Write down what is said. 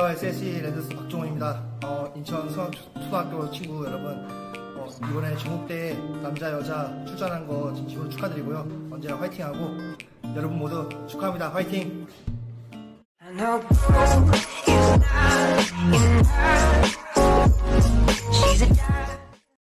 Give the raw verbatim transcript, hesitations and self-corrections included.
안녕하세요. 에스에스이 랜더스 박종훈입니다. 어, 인천 서, 초등학교 친구 여러분, 어, 이번에 전국대회 남자 여자 출전한 거 진심으로 축하드리고요. 언제나 화이팅하고 여러분 모두 축하합니다. 화이팅! I know